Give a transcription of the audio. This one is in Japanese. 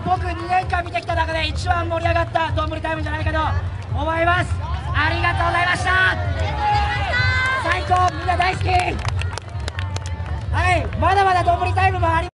僕2年間見てきた中で一番盛り上がったどんぶりタイムじゃないかと思います。ありがとうございました。最高、みんな大好き。はい、まだまだどんぶりタイムもあります。